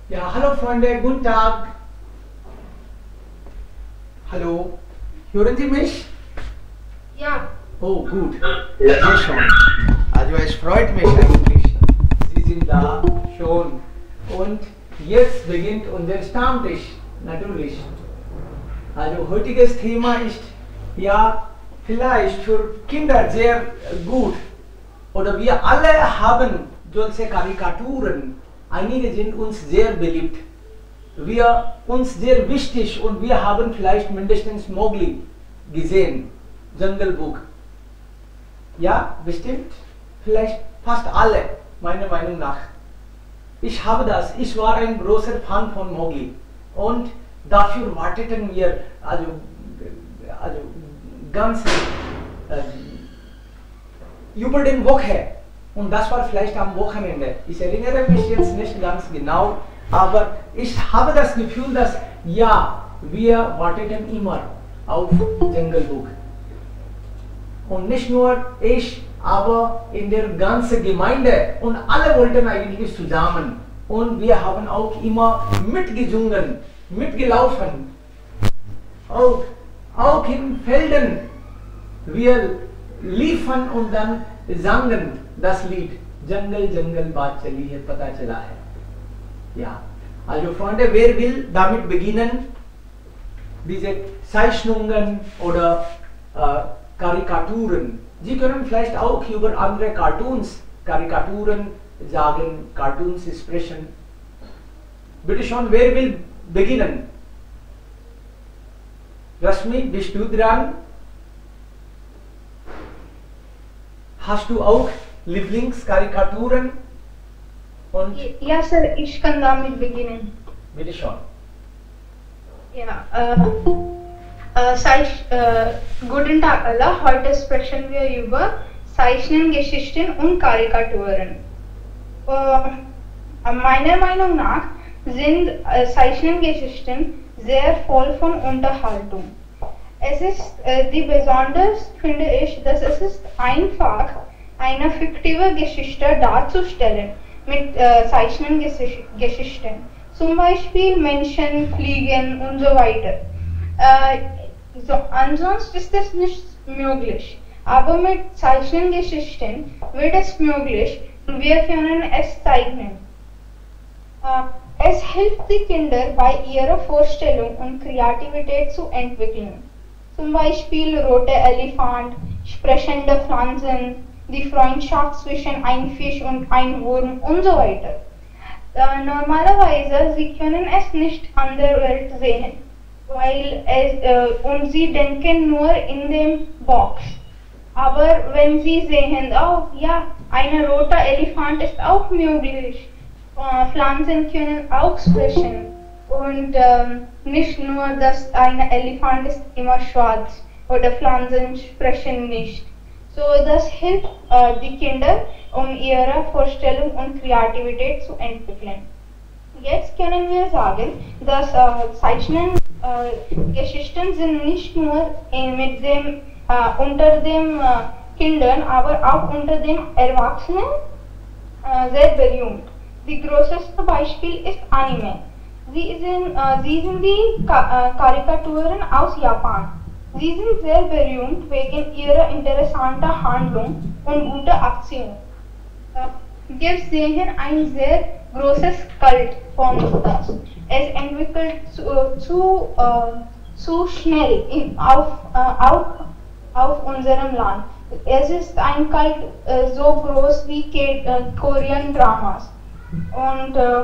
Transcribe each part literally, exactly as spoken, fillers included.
Ja, hallo Freunde, guten Tag. Hallo, hören Sie mich? Ja. Oh, gut. Sehr schön. Also es freut mich eigentlich. Sie sind da schon. Und jetzt beginnt unser Stammtisch, natürlich. Also heutiges Thema ist ja vielleicht für Kinder sehr gut. Oder wir alle haben solche Karikaturen. Einige sind uns sehr beliebt. Wir uns sehr wichtig und wir haben vielleicht mindestens Mowgli gesehen, Jungle Book. Ja, bestimmt, vielleicht fast alle, meiner Meinung nach. Ich habe das, ich war ein großer Fan von Mowgli und dafür warteten wir also, also ganz äh, über den Woche und das war vielleicht am Wochenende. Ich erinnere mich jetzt nicht ganz genau, aber ich habe das Gefühl, dass ja, wir warteten immer auf Jungle Book. Und nicht nur ich, aber in der ganzen Gemeinde und alle wollten eigentlich zusammen. Und wir haben auch immer mitgesungen, mitgelaufen. Auch, auch in Feldern. Wir liefen und dann sangen das Lied. Jungle, Jungle, Baat chali hai, pata chala hai. Ja, also Freunde, wer will damit beginnen, diese Zeichnungen oder äh, Karikaturen. Sie können vielleicht auch über andere Cartoons, Karikaturen sagen, Cartoons sprechen. Bitte schon, wer will beginnen? Rashmi, bist du dran? Hast du auch Lieblingskarikaturen? Und Ja, Sir, ich kann damit beginnen. bitte schon. Ja, äh, äh, Zeich, äh, guten Tag alle, heute sprechen wir über Zeichnengeschichten und Karikaturen. Äh, meiner Meinung nach sind äh, Zeichnengeschichten sehr voll von Unterhaltung. Es ist äh, die besonders, finde ich, dass es ist einfach, eine fiktive Geschichte darzustellen mit äh, Zeichnengeschichten. Zum Beispiel Menschen, Fliegen und so weiter. Äh, so, ansonsten ist es nicht möglich. Aber mit Zeichnengeschichten wird es möglich und wir können es zeichnen. Äh, es hilft die Kinder bei ihrer Vorstellung und Kreativität zu entwickeln. Zum Beispiel rote Elefant, sprechende Pflanzen, die Freundschaft zwischen einem Fisch und einem Wurm und so weiter. Äh, normalerweise, sie können es nicht an der Welt sehen, weil es, äh, und sie denken nur in dem Box. Aber wenn sie sehen, oh ja, ein roter Elefant ist auch möglich, äh, Pflanzen können auch sprechen und ähm, nicht nur, dass ein Elefant ist immer schwarz oder Pflanzen sprechen nicht. So, das hilft äh, die Kinder, um ihre Vorstellung und Kreativität zu entwickeln. Jetzt können wir sagen, dass äh, Zeichnen äh, Geschichten sind nicht nur in, mit dem, äh, unter den äh, Kindern, aber auch unter den Erwachsenen äh, sehr berühmt. Das größte Beispiel ist Anime. Sie sind, äh, sie sind die Ka äh, Karikaturen aus Japan. Sie sind sehr berühmt wegen ihrer interessanten Handlung und guter Aktion. Wir sehen ein sehr großes Kult von das. Es entwickelt zu, zu, äh, zu schnell in, auf, äh, auf, auf unserem Land. Es ist ein Kult äh, so groß wie K äh, Korean Dramas. Und äh,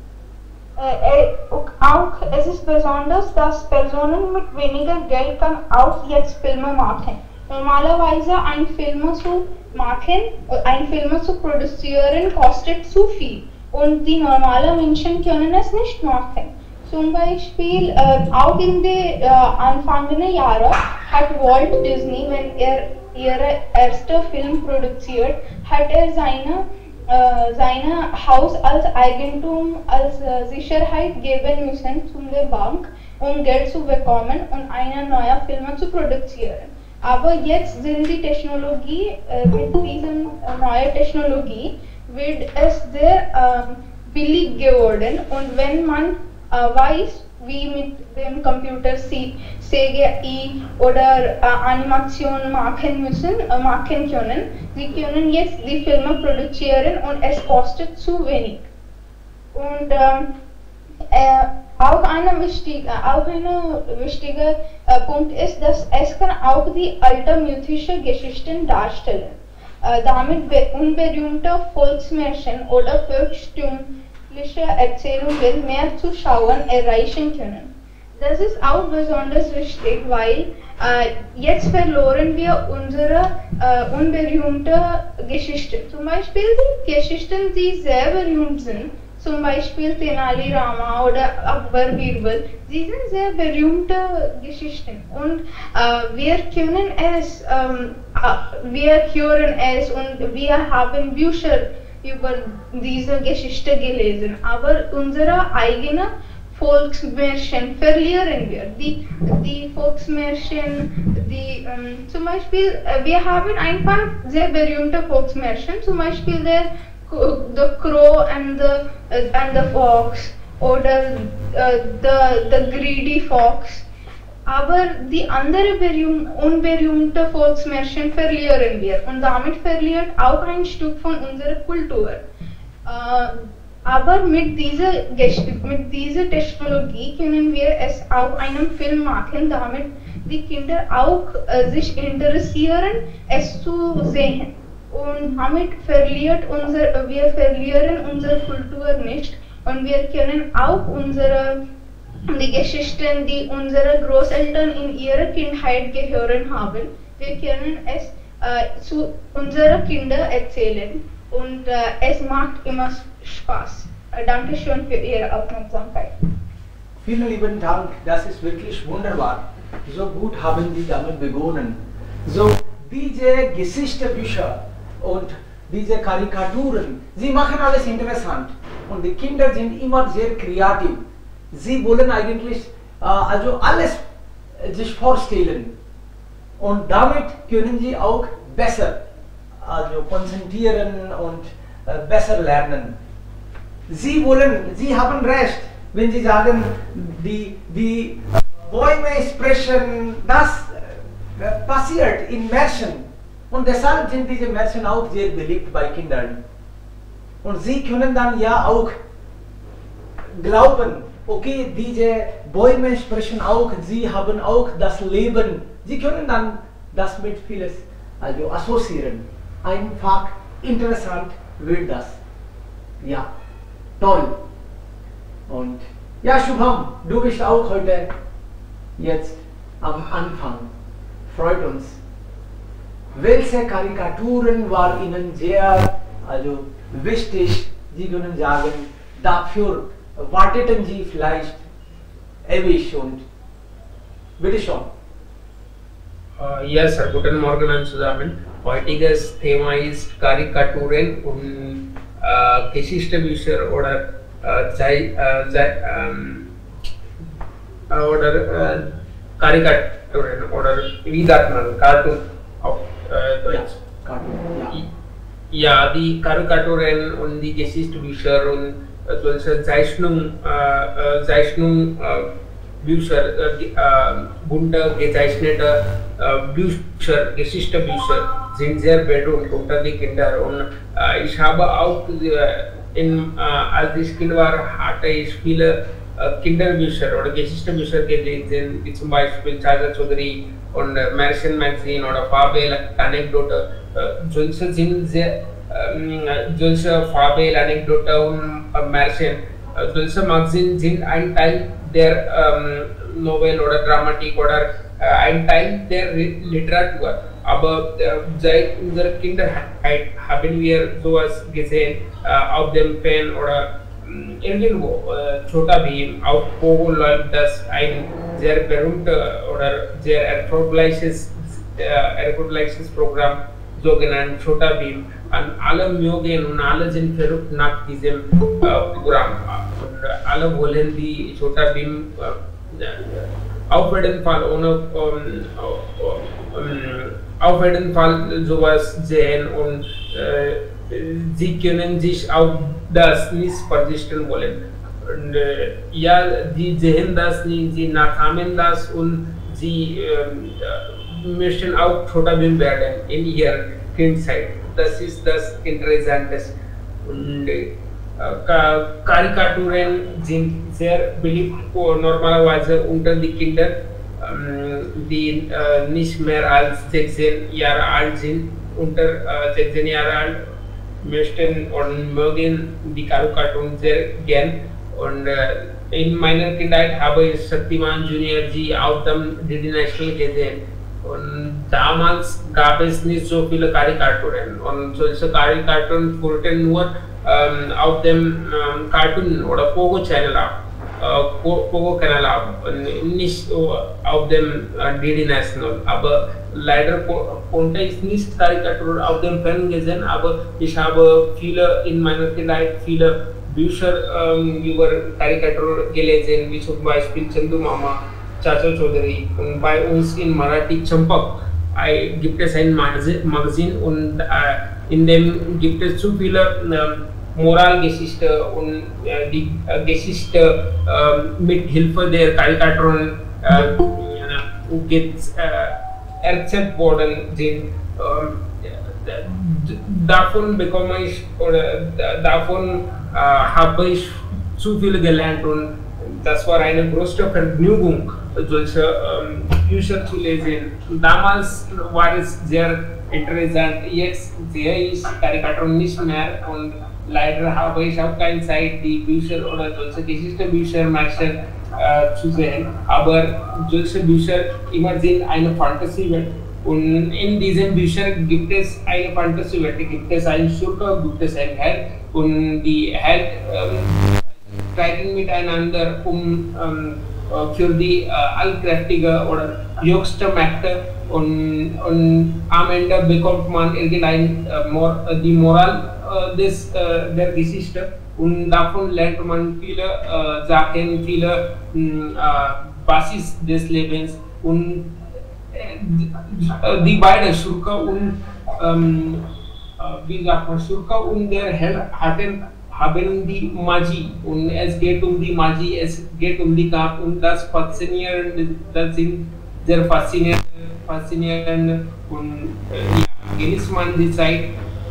Äh, auch es ist besonders, dass Personen mit weniger Geld kann auch jetzt Filme machen. Normalerweise ein Film zu machen, ein Film zu produzieren kostet zu viel und die normalen Menschen können es nicht machen. Zum Beispiel äh, auch in den äh, anfangenden Jahren hat Walt Disney, wenn er ihren ersten Film produziert, hat er seine Äh, seine Haus als Eigentum, als äh, Sicherheit geben müssen zu der Bank, um Geld zu bekommen und eine neue Filme zu produzieren. Aber jetzt sind die Technologie, äh, mit dieser äh, neuen Technologie wird es sehr äh, billig geworden und wenn man äh, weiß, wie mit dem Computer C G I oder äh, Animation machen müssen, äh, machen können. Sie können jetzt die Filme produzieren und es kostet zu wenig. Und ähm, äh, auch ein wichtiger, auch eine wichtiger äh, Punkt ist, dass es kann auch die alte mythische Geschichten darstellen. Äh, damit unberühmte Volksmärchen oder volkstümliche Erzählungen mehr Zuschauer erreichen können. Das ist auch besonders wichtig, weil äh, jetzt verloren wir unsere äh, unberühmte Geschichten. Zum Beispiel die Geschichten, die sehr berühmt sind, zum Beispiel Tenali Rama oder Akbar Birbal, sie sind sehr berühmte Geschichten und äh, wir können es, ähm, äh, wir hören es und wir haben Bücher über diese Geschichte gelesen, aber unsere eigene Volksmärchen verlieren wir. Die, die Volksmärchen, die ähm, zum Beispiel, äh, wir haben ein paar sehr berühmte Volksmärchen, zum Beispiel der The Crow and the, uh, and the Fox oder uh, the, the Greedy Fox. Aber die anderen berühm, unberühmte Volksmärchen verlieren wir und damit verliert auch ein Stück von unserer Kultur. Uh, aber mit dieser, mit dieser Technologie können wir es auch einen Film machen, damit die Kinder auch uh, sich interessieren, es zu sehen. Und damit verliert unser, wir verlieren unsere Kultur nicht und wir können auch unsere, die Geschichten, die unsere Großeltern in ihrer Kindheit gehört haben, wir können es äh, zu unseren Kindern erzählen und äh, es macht immer Spaß. Äh, Dankeschön für Ihre Aufmerksamkeit. Vielen lieben Dank, das ist wirklich wunderbar. So gut haben Sie damit begonnen. So, diese Geschichtsbücher und diese Karikaturen, sie machen alles interessant und die Kinder sind immer sehr kreativ. Sie wollen eigentlich äh, also alles äh, sich vorstellen und damit können sie auch besser also konzentrieren und äh, besser lernen. Sie wollen, sie haben recht, wenn sie sagen, die, die Bäume sprechen, das äh, passiert in Märchen. Und deshalb sind diese Märchen auch sehr beliebt bei Kindern. Und sie können dann ja auch glauben, okay, diese Bäume sprechen auch, sie haben auch das Leben. Sie können dann das mit vieles also assoziieren. Einfach interessant wird das. Ja, toll. Und ja, Shubham, du bist auch heute jetzt am Anfang. Freut uns. Welche Karikaturen waren Ihnen sehr also, wichtig? Sie können sagen, dafür warteten Sie vielleicht ewig und bitte schon. Uh, yes, sir. Guten Morgen an zusammen. Heutiges Thema ist Karikaturen und uh, Geschichtsbücher oder uh, Zei, uh, Zei, um, oder uh, Karikaturen oder wie sagt man, Cartoon auf uh, Deutsch. Cartoon, ja. Ja, die Karikaturen und die Geschichtsbücher und uh, solche Zeichnung, uh, uh, Zeichnung uh, Bücher, äh, äh, bunte gezeichnete äh, Bücher, Geschichtsbücher sind sehr berühmt unter die Kinder und äh, ich habe auch äh, in, äh, als ich Kind war, hatte ich viele äh, Kinderbücher oder Geschichtsbücher gelesen, wie zum Beispiel Chacha Chaudhary und äh, Märchen Magazine oder Fabel, Anekdote. Äh, solche sind sehr, äh, solche Fabel, Anekdote und äh, Märchen, äh, solche Magazine sind ein Teil der ähm, Novel oder Dramatik oder äh, ein Teil der Literatur. Aber äh, seit unserer Kindheit haben wir sowas gesehen äh, auf dem Pen oder äh, irgendwo. Äh, Chota Bheem, auf Pogo läuft das ein sehr berühmtes oder sehr erfolgreiches, äh, erfolgreiches Programm, sogenannt Chota Bheem. Und alle mögen und alle sind verrückt nach diesem äh, Programm. Und alle wollen die Chota Bheem äh, auf jeden Fall ohne ähm, ähm, auf jeden Fall sowas sehen und äh, sie können sich auf das nicht verzichten wollen. Und, äh, ja, die sehen das nicht, sie nachahmen das und sie äh, möchten auch Chota Bhim werden in ihrer Kindheit. Das ist das Interessante. Und äh, Karikaturen sind sehr beliebt normalerweise unter die Kinder, ähm, die äh, nicht mehr als sechzehn Jahre alt sind. Unter äh, sechzehn Jahre alt möchten und mögen die Karikaturen sehr gern. Und äh, in meiner Kindheit habe ich Shaktiman Junior G auf dem D D National gesehen. Und damals gab es nicht so viele Karikaturen. Und solche Karikaturen wurden nur ähm, auf dem ähm, Cartoon oder Pogo Channel ab. Äh, Pogo Kanal ab. Und nicht uh, auf dem äh, D D National. Aber leider konnte ich nicht Karikatur auf dem Fernsehen gesehen, aber ich habe viele in meiner Kindheit viele Bücher ähm, über Karikatur gelesen, wie zum Beispiel Chandu Mama, Chacha Chaudhary. Und bei uns in Marathi Champak gibt es ein Magazin und äh, in dem gibt es zu viele äh, Moralgeschichte und äh, die äh, Geschichte äh, mit Hilfe der Karikaturen äh, äh, erzählt worden sind. Äh, davon bekomme ich oder davon äh, habe ich zu viel gelernt und das war eine große Vergnügung, solche ähm, Bücher zu lesen. Damals war es sehr interessant, jetzt sehe ich Karikaturen nicht mehr und leider habe ich auch keine Zeit, die Bücher oder solche Geschichtsbücher Märchen äh, zu sehen. Aber solche Bücher immer sind eine Fantasy-Welt. Und in diesen Büchern gibt es eine Fantasy-Welt, gibt es einen Schurke, gibt es einen Held und die Held ähm, streiten miteinander um ähm, für die äh, allkräftige oder höchste Mächte und, und am Ende bekommt man irgendein äh, Mor die Moral äh, des, äh, der Geschichte und davon lernt man viele äh, Sachen, viele äh, Basis des Lebens und die beiden Schurke und ähm, wie sagt man, Schurke und der Held hatten, haben die Magie und es geht um die Magie, es geht um die Kampf und das faszinierend, das sind sehr faszinierend, faszinierend und äh, ja, genießt man die Zeit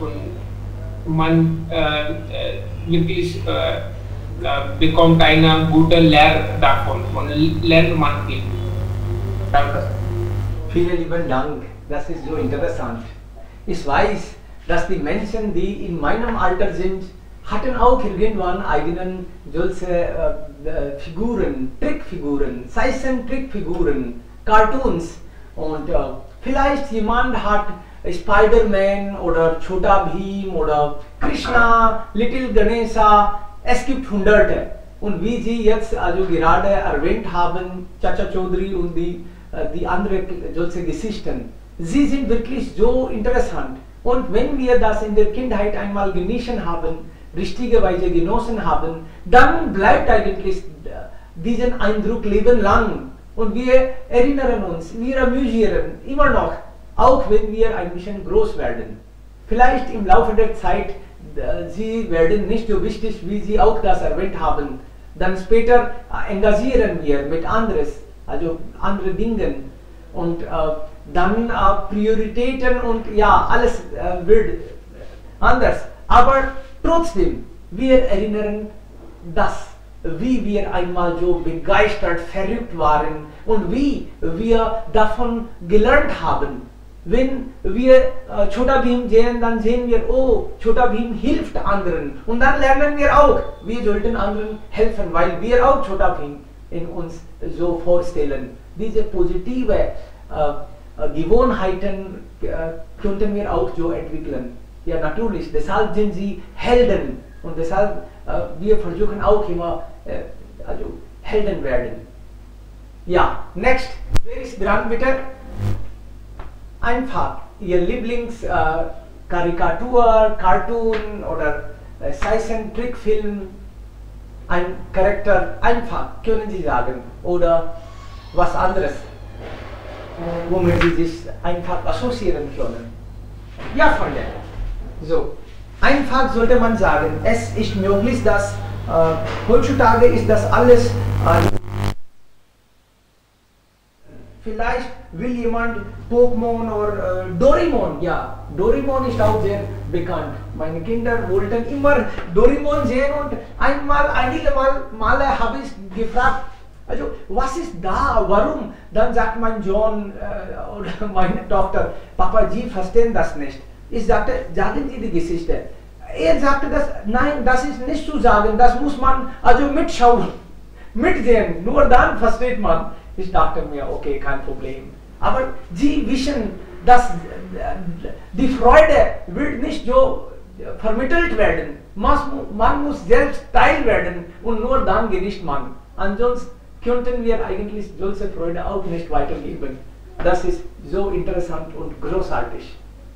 und man äh, äh, wirklich äh, bekommt eine gute Lehre davon und lernt man viel. Danke. Vielen lieben Dank, das ist so interessant. Ich weiß, dass die Menschen, die in meinem Alter sind, hatten auch irgendwann eigenen solche äh, Figuren, Trickfiguren, Zeichentrickfiguren, Cartoons und äh, vielleicht jemand hat Spider-Man oder Chota Bhim oder Krishna, Little Ganesha, es gibt hunderte und wie Sie jetzt also gerade erwähnt haben, Chacha Chaudhary und die die andere solche Geschichten. Sie sind wirklich so interessant. Und wenn wir das in der Kindheit einmal genießen haben, richtigerweise genossen haben, dann bleibt eigentlich diesen Eindruck lebenlang. Und wir erinnern uns, wir amüsieren immer noch, auch wenn wir ein bisschen groß werden. Vielleicht im Laufe der Zeit, Sie werden nicht so wichtig, wie Sie auch das erwähnt haben. Dann später engagieren wir mit anderes. Also andere Dinge und äh, dann äh, Prioritäten und ja, alles äh, wird anders. Aber trotzdem, wir erinnern das, wie wir einmal so begeistert, verrückt waren und wie wir davon gelernt haben. Wenn wir äh, Chota Bhim sehen, dann sehen wir, oh, Chota Bhim hilft anderen und dann lernen wir auch, wir sollten anderen helfen, weil wir auch Chota Bhim in uns so vorstellen. Diese positive äh, Gewohnheiten äh, könnten wir auch so entwickeln. Ja, natürlich, deshalb sind sie Helden und deshalb äh, wir versuchen auch immer äh, also Helden werden. Ja, next, wer ist dran bitte? Einfach Ihr Lieblings äh, Karikatur, Cartoon oder äh, Zeichentrickfilm. Ein Charakter einfach, können Sie sagen, oder was anderes, womit Sie sich einfach assoziieren können. Ja, Freunde. So, Einfach sollte man sagen, es ist möglich, dass äh, heutzutage ist das alles äh, vielleicht will jemand Pokémon oder äh, Doraemon, ja, Doraemon ist auch sehr bekannt. Meine Kinder wollten immer Doraemon sehen und einmal, einige Mal, Male habe ich gefragt, also was ist da, warum? Dann sagt mein Sohn äh, oder meine Tochter, Papa, Sie verstehen das nicht. Ich sagte, sagen Sie die Geschichte. Er sagte, das, nein, das ist nicht zu sagen, das muss man also mitschauen, mitsehen, nur dann versteht man. Ich dachte mir, okay, kein Problem. Aber Sie wissen, dass die Freude wird nicht so vermittelt werden. Man muss selbst Teil werden und nur dann genießt man. Ansonsten könnten wir eigentlich solche Freude auch nicht weitergeben. Das ist so interessant und großartig.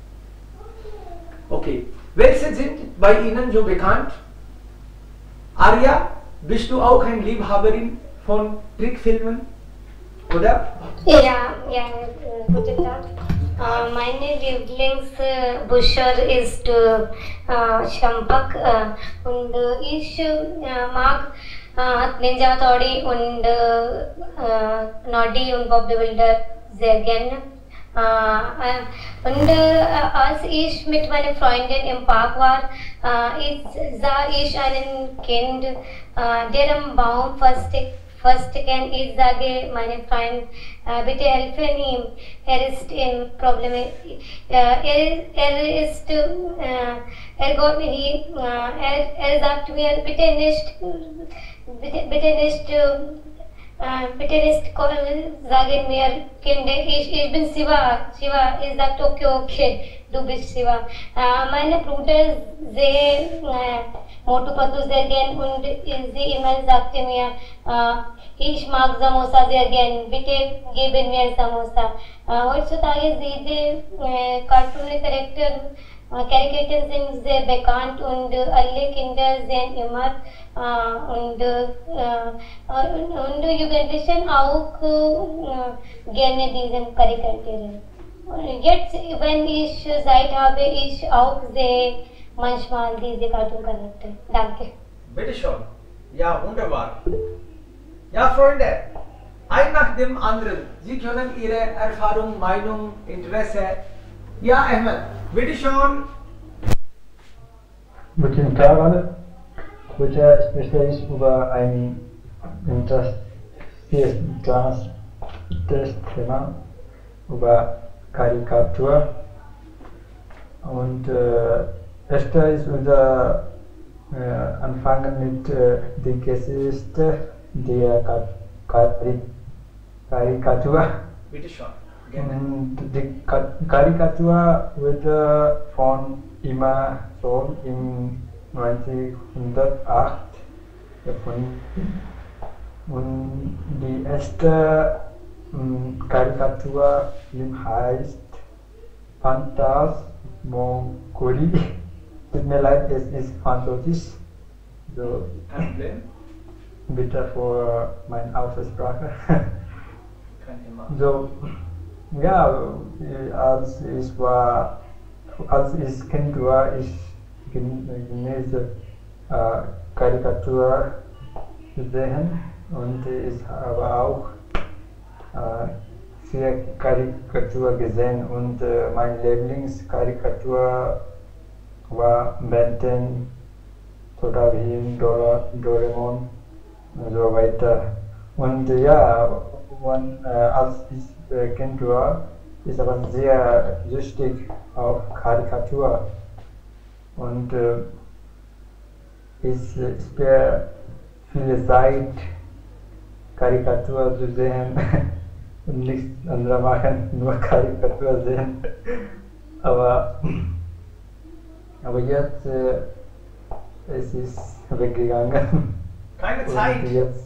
Okay, welche sind bei Ihnen so bekannt? Arya, bist du auch eine Liebhaberin von Trickfilmen? Oder? Ja, ja, äh, guten Tag. Äh, meine Lieblingsbücher ist äh, Champak äh, und äh, ich äh, mag äh, Ninja Theory und äh, Noddy und Bob the Builder sehr gerne. Äh, und äh, als ich mit meiner Freundin im Park war, äh, ich, sah ich einen Kind, äh, der am Baum festigt. First can ich sage meine Freund, äh, bitte helfen ihm, er ist in Problem, äh, er, er ist, äh, er, got, he, äh, er, er sagt mir, bitte nicht, bitte, bitte nicht, äh, bitte nicht sagen mir, Kinder, ich, ich bin Shiva, Shiva, ich sagt, okay, okay, du bist Shiva. Äh, meine Bruder sehr, äh, Motu Patu sehr gern und sie immer sagte mir, äh, ich mag Samosa sehr gern, bitte geben mir Samosa. Äh, heutzutage diese äh, Cartoon-Charakter, äh, Karikaturen sind sehr bekannt und äh, alle Kinder sehen immer äh, und, äh, und, und Jugendlichen auch äh, gerne diese Karikaturen. Jetzt, wenn ich Zeit habe, ich auch sehe manchmal diese Cartoon-Charakter. Danke. Bitte schon. Ja, wunderbar. Ja, Freunde, ein nach dem anderen. Sie können Ihre Erfahrung, Meinung, Interesse. Ja, Ahmed, bitte schon. Guten Tag alle. Heute spreche ich über ein interessantes Thema, über Karikatur. Und äh, erster ist unser äh, Anfangen mit äh, der Geschichte der Kar Karikatur. Bitte schon. Und die Karikatur wurde von immer so im neunzehnhundertacht erfunden. Und die erste ähm, Karikaturfilm heißt Phantasmagorie. Tut mir leid, es ist französisch. So, Kein Problem. bitte für meine Aussprache. Kein Thema. So, ja, als ich war, als ich Kind war, ich genieße äh, Karikatur sehen und ich habe auch äh, viel Karikatur gesehen und äh, meine Lieblingskarikatur war Ben zehn, Sodabi, Doraemon und so weiter. Und äh, ja, und, äh, als ich äh, Kind war, ist aber sehr süchtig auf Karikatur. Und äh, ich, ich spare viele Zeit, Karikatur zu sehen und nichts anderes machen, nur Karikatur sehen. Aber, aber jetzt äh, es ist weggegangen. Keine Zeit. Und jetzt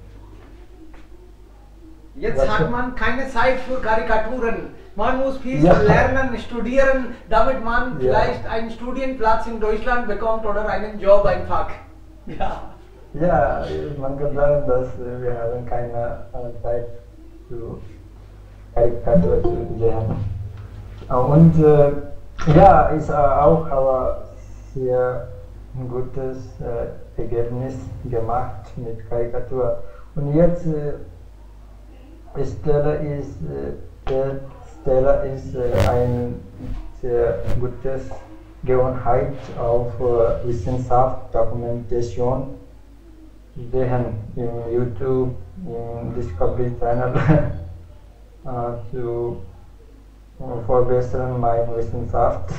Jetzt Was hat für- man keine Zeit für Karikaturen. Man muss viel Ja. lernen, studieren, damit man Ja. vielleicht einen Studienplatz in Deutschland bekommt oder einen Job einfach. Ja. Ja, man kann sagen, dass äh, wir haben keine äh, Zeit zu Karikatur zu sehen. Äh, Und äh, ja, ich äh, auch habe sehr gutes äh, Ergebnis gemacht mit Karikatur. Und jetzt äh, Stella ist, äh, der Stella ist äh, ein sehr gutes Gewohnheit auf äh, Wissenschaft, Dokumentation sehen im YouTube, im Discovery Channel äh, zu äh, verbessern meine Wissenschaft.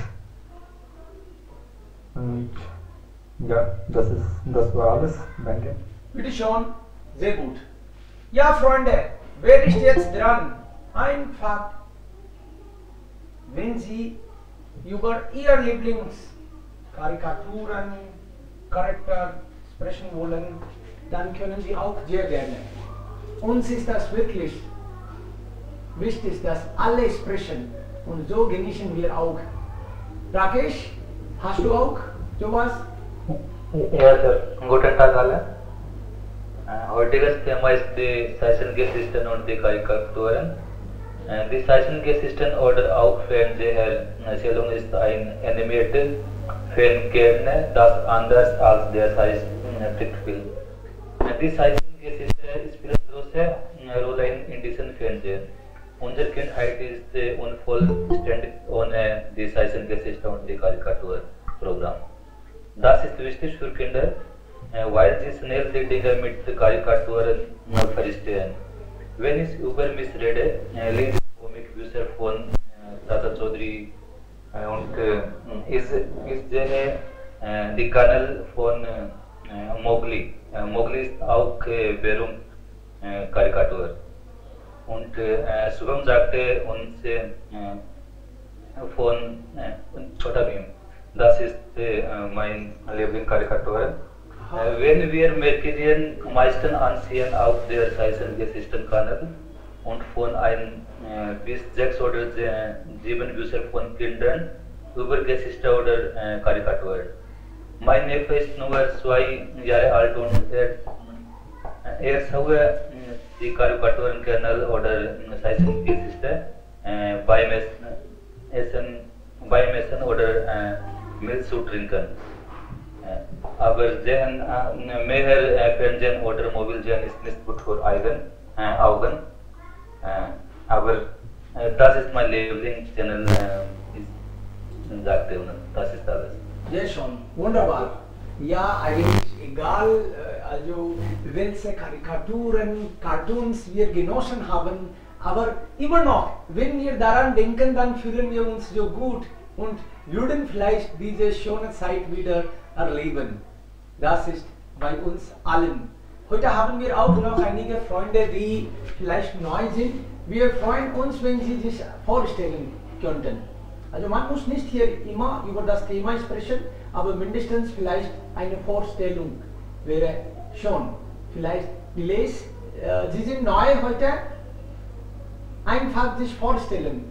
Und ja, das, ist, das war alles. Danke. Bitte schon, sehr gut. Ja, Freunde, wer ist jetzt dran? Einfach, wenn Sie über Ihr Lieblingskarikaturen, Charakter sprechen wollen, dann können Sie auch sehr gerne. Uns ist das wirklich wichtig, dass alle sprechen und so genießen wir auch. Rakesh, hast du auch sowas? Ja, Sir. Guten Tag alle. Uh, heutiges Thema ist die Zeichengeschichten und die Karikaturen. Uh, die Zeichengeschichten oder auch Fernseherzählung ist ein animiertes Ferngerne, das anders als der Zeichentrickfilm. Uh, die Zeichengeschichte spielt große Rolle in, in diesem Fernsehen. Unsere Kindheit ist uh, unvollständig ohne die Zeichengeschichte und die Karikaturprogramm. Das ist wichtig für Kinder, weil sie schnell die Dinge mit Karikaturen verstehen. Wenn ich über mich rede, lese ich Comicbücher von Tata Chaudhary und ich, ich sehe die Kanal von Mowgli. Mowgli ist auch Währung Karikatur. Und Shubham sagte uns von Chota Bheem. Das ist äh, mein Lieblingskarikatur. Äh, wenn wir Merkurien meistens ansehen auf der Zeichengeschichtenkanal und von ein äh, bis sechs oder sieben Bücher von Kindern über Geschichte oder äh, Karikaturen. Mein Neffe ist nur zwei Jahre alt und er, er schaut äh, die Karikaturenkanal oder Zeichengeschichte äh, beim Essen, beim Essen oder äh, Milch zu trinken. Aber sehen äh, mehr äh, Fernsehen oder Mobil sehen ist nicht gut für Augen. Äh, Augen. Äh, aber äh, das ist mein Lieblingschannel, äh, ich sagte, und das ist alles. Ja, schon. Wunderbar. Ja, eigentlich egal, also welche Karikaturen, Cartoons wir genossen haben, aber immer noch, wenn wir daran denken, dann fühlen wir uns so gut und würden vielleicht diese schöne Zeit wieder erleben. Das ist bei uns allen. Heute haben wir auch noch einige Freunde, die vielleicht neu sind. Wir freuen uns, wenn Sie sich vorstellen könnten. Also man muss nicht hier immer über das Thema sprechen, aber mindestens vielleicht eine Vorstellung wäre schon. Vielleicht die Les, äh, Sie sind neu heute, einfach sich vorstellen.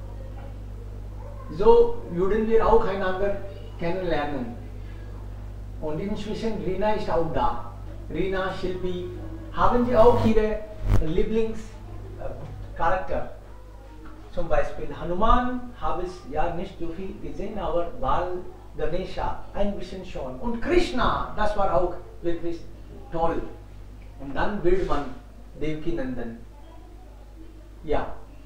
So würden wir auch einander kennenlernen. Und inzwischen Rina ist auch da. Rina, Shilpi, haben Sie auch Ihre Lieblingscharakter? Zum Beispiel Hanuman habe ich ja nicht so viel gesehen, aber Bal, Ganesha ein bisschen schon. Und Krishna, das war auch wirklich toll. Und dann will man Devaki Nandan. Ja.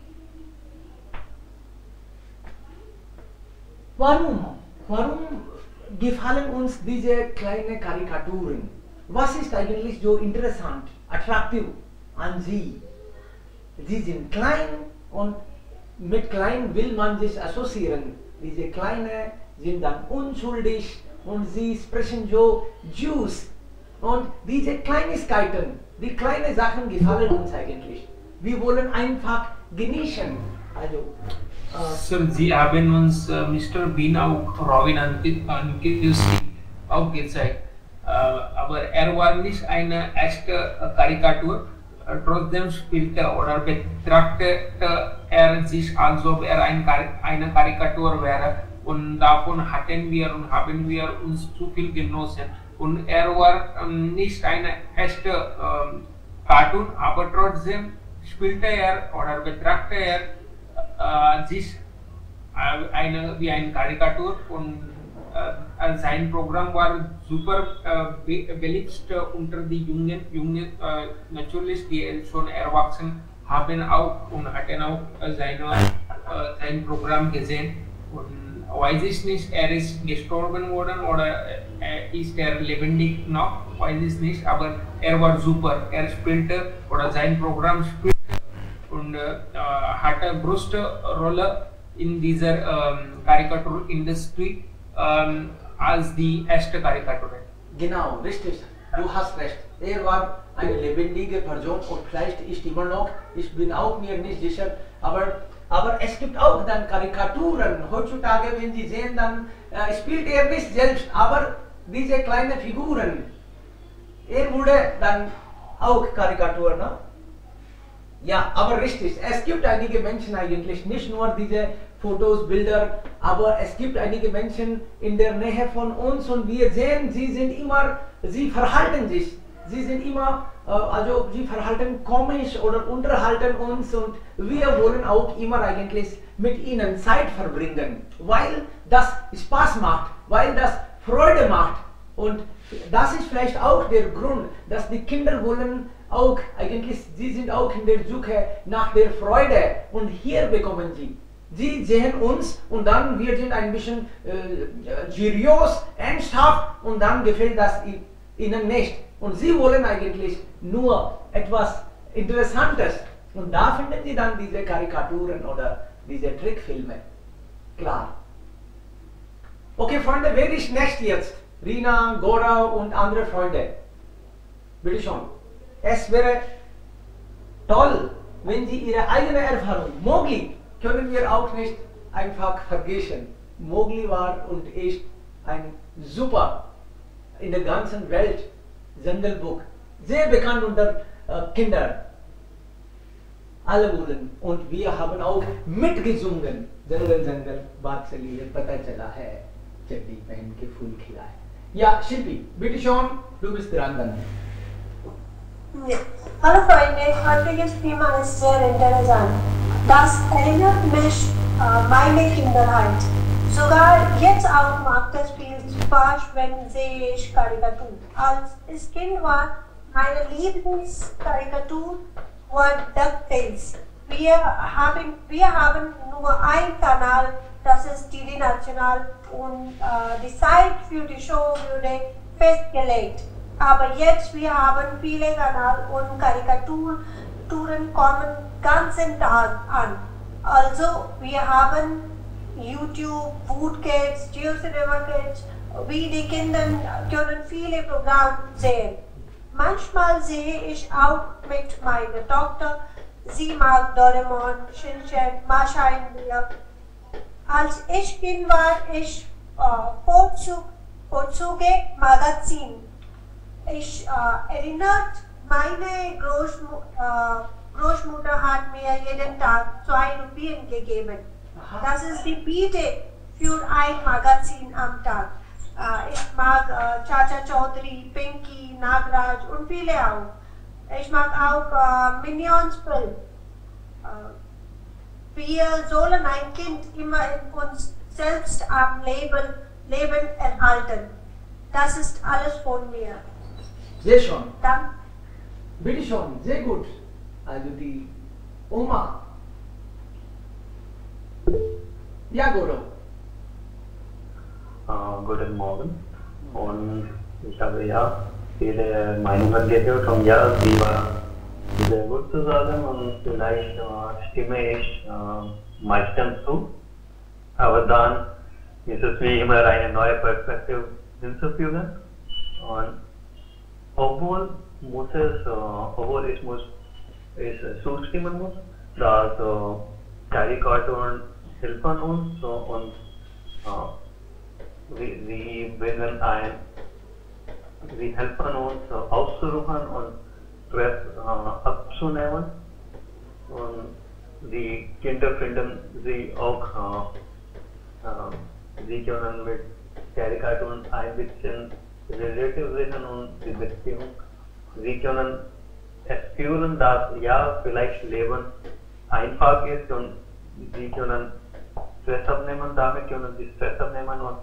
Warum? Warum gefallen uns diese kleinen Karikaturen? Was ist eigentlich so interessant, attraktiv an sie? Sie sind klein und mit klein will man sich assoziieren. Diese Kleine sind dann unschuldig und sie sprechen so süß. Und diese Kleinigkeiten, die kleinen Sachen gefallen uns eigentlich. Wir wollen einfach genießen. Also, äh, Sir, Sie haben uns äh, Mister Bean auch Robin Ankit auch gezeigt. Äh, aber er war nicht eine echte äh, Karikatur. Äh, trotzdem spielte oder betrachtete er sich, als ob er ein, eine Karikatur wäre. Und davon hatten wir und haben wir uns zu viel genossen. Und er war ähm, nicht eine echte ähm, Cartoon, aber trotzdem spielte er oder betrachtete er äh, sich äh, eine, wie eine Karikatur und äh, sein Programm war super äh, beliebt unter die jungen, jungen äh, natürlich die schon erwachsen haben auch und hatten auch äh, seine, äh, sein Programm gesehen und weiß ich nicht, er ist gestorben worden oder äh, ist er lebendig noch, weiß ich nicht, aber er war super, er spielte oder sein Programm spielte und äh, hatte eine große Rolle in dieser ähm, Karikaturindustrie ähm, als die erste Karikaturin. Genau, richtig. Du hast recht. Er war eine lebendige Person und vielleicht ist immer noch, ich bin auch mir nicht sicher, aber, aber es gibt auch dann Karikaturen. Heutzutage, wenn Sie sehen, dann äh, spielt er nicht selbst, aber diese kleinen Figuren, er wurde dann auch Karikatur, ne? Ja, aber richtig, es gibt einige Menschen eigentlich, nicht nur diese Fotos, Bilder, aber es gibt einige Menschen in der Nähe von uns und wir sehen, sie sind immer, sie verhalten sich, sie sind immer, äh, also sie verhalten komisch oder unterhalten uns und wir wollen auch immer eigentlich mit ihnen Zeit verbringen, weil das Spaß macht, weil das Freude macht und das ist vielleicht auch der Grund, dass die Kinder wollen auch, eigentlich, sie sind auch in der Suche nach der Freude und hier bekommen sie. Sie sehen uns und dann wir sind ein bisschen äh, seriös, ernsthaft und dann gefällt das ihnen nicht. Und sie wollen eigentlich nur etwas Interessantes und da finden sie dann diese Karikaturen oder diese Trickfilme. Klar. Okay Freunde, wer ist next jetzt? Rina, Gora und andere Freunde. Bitte schon. Es wäre toll, wenn Sie Ihre eigene Erfahrung, Mowgli, können wir auch nicht einfach vergessen. Mowgli war und ist ein super, in der ganzen Welt, Dschungelbuch, sehr bekannt unter äh, Kindern. Alle wollen und wir haben auch mitgesungen. Jungle Jungle, Baat chaliye, pata chala hai, chaddi pehen ke phool khilaye. Ja, Shilpi, bitte schon, du bist dran dann. Ja. Hallo Freunde, heutiges Thema ist sehr interessant. Das erinnert mich an äh, meine Kinderheit. Sogar jetzt auch macht es viel Spaß, wenn sehe ich Karikatur. Als Kind war meine Lieblingskarikatur war DuckTales. Wir haben, wir haben nur einen Kanal, das ist D D National und äh, die Zeit für die Show wurde festgelegt. Aber jetzt wir haben viele Kanäle und Karikaturen kommen ganzen Tag an. Also wir haben YouTube, Food Kids, GeoCinema Kids, wie die Kinder können viele Programme sehen. Manchmal sehe ich auch mit meiner Tochter, sie mag Doraemon, Shinchan, Masha India. Als ich Kind war, ich äh, Vorzuge Magazin. Ich äh, erinnert, meine Großmu äh, Großmutter hat mir jeden Tag zwei Rupien gegeben. Aha. Das ist die Miete für ein Magazin am Tag. Äh, ich mag äh, Chacha Chaudhary, Pinky, Nagraj und viele auch. Ich mag auch äh, Minions Film. Äh, wir sollen ein Kind immer in uns selbst am Leben, Leben erhalten. Das ist alles von mir. Sehr schon. Dann. Bitte schon, sehr gut. Also die Oma. Ja, Goro. Uh, guten Morgen. Und ich habe ja viele Meinungen gehört und ja, sie war sehr gut zu sagen und vielleicht uh, stimme ich uh, meistens zu. Aber dann ist es wie immer eine neue Perspektive hinzufügen. Und obwohl muss es, uh, obwohl ich muss, ich uh, zustimmen muss, dass uh, Karikaturen helfen uns uh, und uh, sie, sie bringen ein, sie helfen uns uh, auszurufen und Stress uh, abzunehmen und die Kinder finden sie auch, uh, uh, sie können mit Karikaturen ein bisschen relativ sehen und die Beziehung. Sie können spüren, dass ja vielleicht Leben einfach ist und sie können Stress abnehmen, damit können sie Stress abnehmen und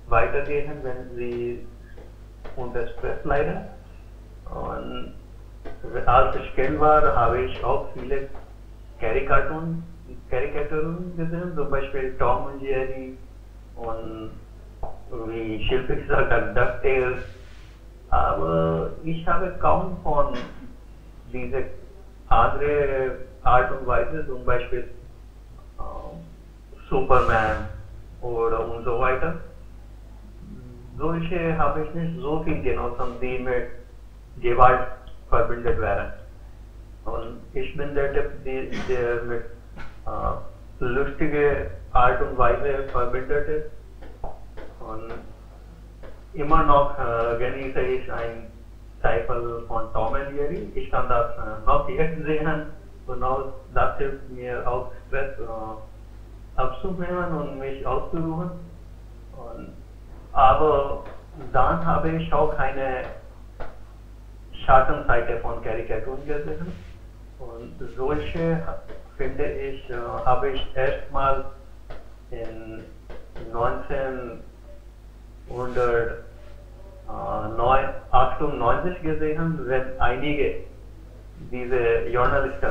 weitergehen, wenn sie unter Stress leiden. Und als ich Kind war, habe ich auch viele Karikaturen, Karikaturen gesehen, zum Beispiel Tom und Jerry und wie Schilpe gesagt hat, DuckTales. Aber ich habe kaum von dieser andere Art und Weise, zum Beispiel äh, Superman oder und so weiter. Solche habe ich nicht so viel genossen, die mit Gewalt verbindet wären. Und ich bin der Typ, die, der mit äh, lustige Art und Weise verbindet ist. Und immer noch äh, genieße ich ein Cycle von Tom und Jerry. Ich kann das äh, noch jetzt sehen und auch, das hilft mir auch Stress äh, abzunehmen und mich auszuruhen. Und, aber dann habe ich auch eine Schattenseite von Karikaturen gesehen. Und solche, finde ich, äh, habe ich erstmal in neunzehnhundertachtundneunzig gesehen, wenn einige diese Journalisten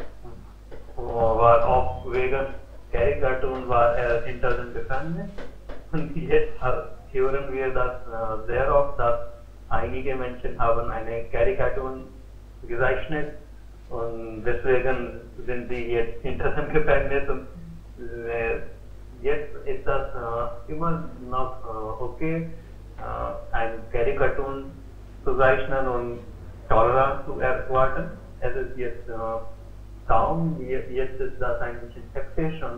war auch wegen Karikaturen war er hinter dem Gefängnis. Und jetzt hören wir das äh, sehr oft, dass einige Menschen haben eine Karikatur gezeichnet und deswegen sind sie jetzt hinter dem Gefängnis und äh, jetzt ist das äh, immer noch äh, okay, äh, ein Karikatur zu zeichnen und Toleranz zu erwarten. Es ist jetzt äh, kaum, jetzt ist das ein bisschen hektisch und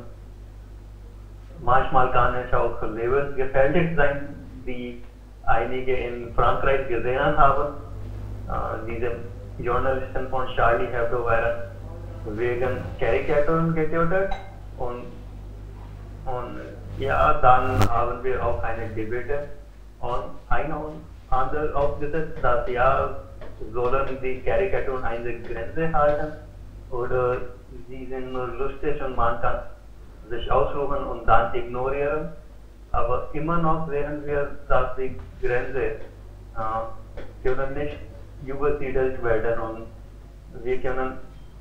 manchmal kann es auch lebensgefährlich sein, wie einige in Frankreich gesehen haben. Äh, diese Journalisten von Charlie Hebdo waren wegen Karikaturen getötet und, und ja, dann haben wir auch eine Debatte und eine und andere aufgesetzt, dass ja, sollen die Karikaturen eine Grenze halten oder sie sind nur lustig und man kann sich ausruhen und dann ignorieren. Aber immer noch sehen wir, dass die Grenze äh, können nicht übersiedelt werden und wir können,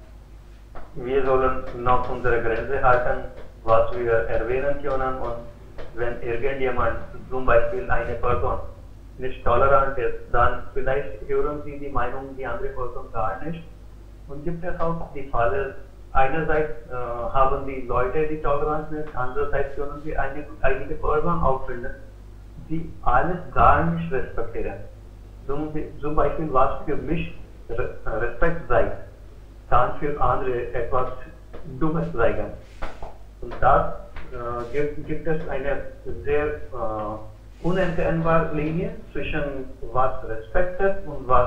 wir sollen noch unsere Grenze halten, was wir erwähnen können. Und wenn irgendjemand, zum Beispiel eine Person, nicht tolerant ist, dann vielleicht hören sie die Meinung die andere Person gar nicht. Und gibt es auch die Fälle, einerseits äh, haben die Leute die Toleranz nicht, andererseits können sie einige, einige Personen auch finden, die alles gar nicht respektieren. Zum, zum Beispiel, was für mich Respekt zeigt, kann für andere etwas Dummes zeigen. Und da äh, gibt, gibt es eine sehr äh, unentfernbare Linie zwischen was Respekt ist und was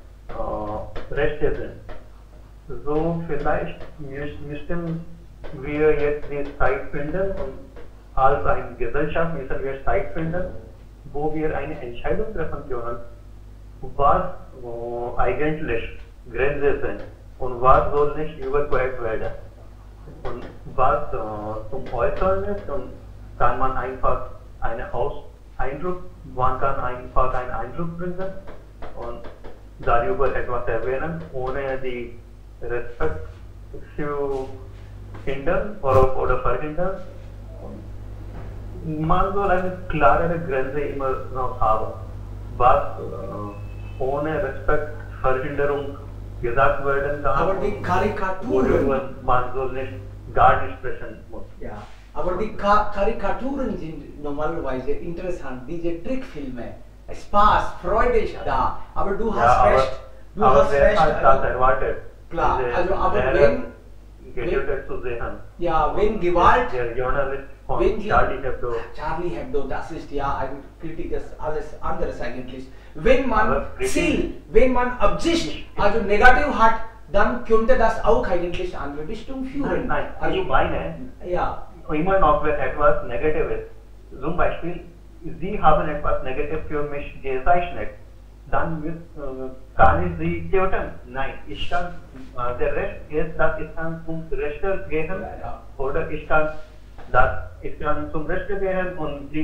äh, Rechte sind. So vielleicht müssten wir jetzt die Zeit finden und als eine Gesellschaft müssen wir Zeit finden, wo wir eine Entscheidung treffen können, was äh, eigentlich Grenzen sind und was soll nicht überquert werden. Und was äh, zum Äußern ist, und kann man einfach einen Aus Eindruck, man kann einfach einen Eindruck bringen und darüber etwas erwähnen, ohne die Respekt zu hindern oder, oder verhindern. Man soll eine klarere Grenze immer noch haben, was äh, ohne Respekt, Verhinderung gesagt werden kann. Aber die Karikaturen, man soll nicht gar nicht sprechen muss. Ja, aber die Ka Karikaturen sind normalerweise interessant, diese Trickfilme. Spaß, Freude ist da, aber du hast ja, aber, recht. Du aber hast wer recht. hat das erwartet? Klar, Diese also aber Lehrer wenn, getötet zu sehen. ja, wenn Gewalt, Der Journalist von wenn die, Charlie Hebdo. Charlie Hebdo, das ist ja ein Kritik, das alles anderes eigentlich. Wenn man Aber Ziel, wenn man Absicht, also negativ hat, dann könnte das auch eigentlich andere Richtung führen. Nein, nein, also, ich meine, ja. immer noch wenn etwas negativ ist. Zum Beispiel, Sie haben etwas negativ für mich gezeichnet. Dann müß, äh, kann ich Sie töten. Nein, ich kann, äh, der Rest ist, dass ich kann zum Richter gehen, Ja, ja. oder ich kann, dass ich kann zum Richter gehen und Sie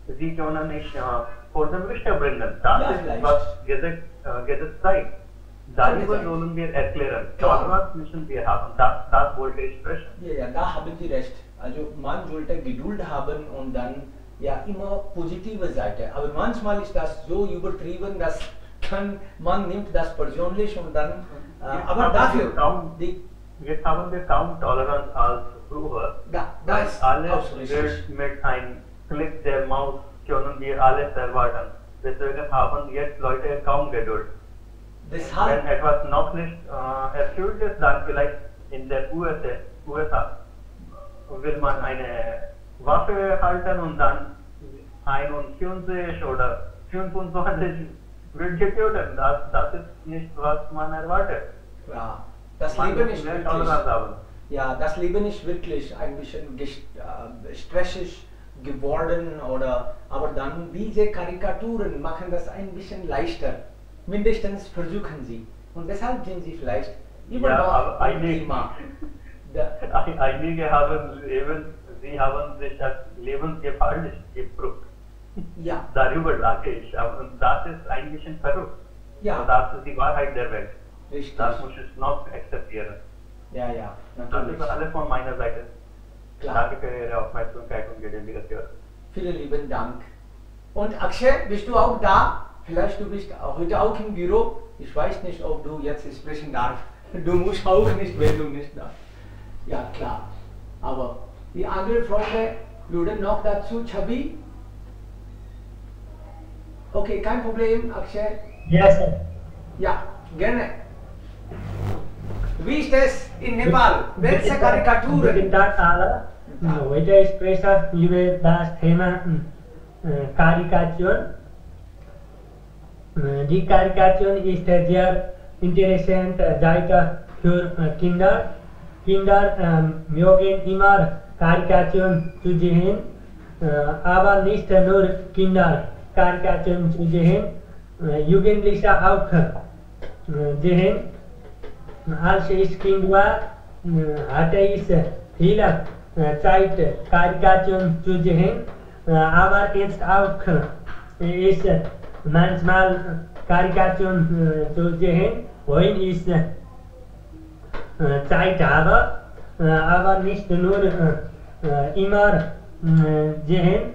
sie können nicht uh, vor dem Richter bringen. Das Ja, ist, vielleicht. was Gesetz, uh, Gesetz zeigt. Darüber sein. sollen wir erklären. Klar. Was müssen wir haben? Das, das wollte ich sprechen. Ja, ja, da haben Sie recht. Also man sollte Geduld haben und dann ja immer positive Seite. Aber manchmal ist das so übertrieben, dass dann man nimmt das persönlich und dann. Äh, aber haben dafür wir kaum, die, jetzt haben wir kaum Toleranz als früher. da, da ist Alles auch richtig. wird mit einem Klick der Maus können wir alles erwarten. Deswegen haben jetzt Leute kaum Geduld. Wenn Deshalb, etwas noch nicht äh, erfüllt ist, dann vielleicht in der U S A, U S A will man eine Waffe halten und dann einundvierzig oder fünfundzwanzig wird getötet. Das, das ist nicht, was man erwartet. ja, das Man Leben muss ist mehr wirklich. Toleranz haben. Ja, das Leben ist wirklich ein bisschen gest- äh, stressig geworden, oder, aber dann diese Karikaturen machen das ein bisschen leichter. Mindestens versuchen sie. Und deshalb sind sie vielleicht immer Ja, noch aber im einige- Thema. Da, Einige haben Leben, sie haben sich als lebensgefährlich geprüft. ja, Darüber sage ich. Aber das ist ein bisschen verrückt. ja, Das ist die Wahrheit der Welt. richtig. Das muss ich noch akzeptieren. Ja, ja, Das natürlich. ist alles von meiner Seite. Klar. Danke für Ihre Aufmerksamkeit und Geduldigkeit. Vielen lieben Dank. Und Akshay, bist du auch da? Vielleicht du bist heute auch im Büro. Ich weiß nicht, ob du jetzt sprechen darfst. Du musst auch nicht, wenn du nicht darfst. Ja, klar. Aber die anderen Freunde würden noch dazu, Chabi? Okay, kein Problem, Akshay. Yes, sir. Ja, gerne. Wie ist es in Nepal? Welche Guten Karikaturen? Tag alle. Heute spreche ich über das Thema äh, Karikaturen. Äh, Die Karikaturen ist eine sehr interessante Seite für äh, Kinder. Kinder ähm, mögen immer Karikaturen zu sehen, äh, aber nicht nur Kinder Karikaturen zu sehen, äh, Jugendliche auch äh, sehen. Als ich Kind war, äh, hatte ich äh, viele äh, Zeit Karikaturen zu sehen, äh, aber jetzt auch äh, ist äh, manchmal Karikaturen äh, zu sehen, wenn ich äh, äh, Zeit habe, äh, aber nicht nur äh, äh, immer äh, sehen.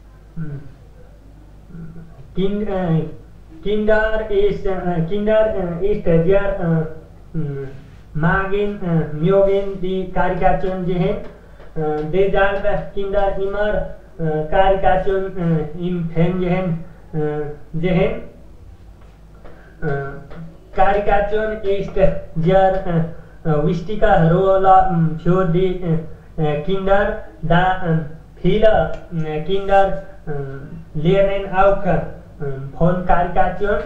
Kind, äh, Kinder ist, äh, Kinder äh, ist sehr äh, äh, magen, äh, mögen die Karikaturen sehen. Äh, deshalb Kinder immer äh, Karikaturen äh, im Fernsehen äh, sehen. Äh, Karikaturen ist sehr äh, wichtige Rolle äh, für die äh, Kinder, da äh, viele äh, Kinder äh, lernen auch äh, von Karikaturen.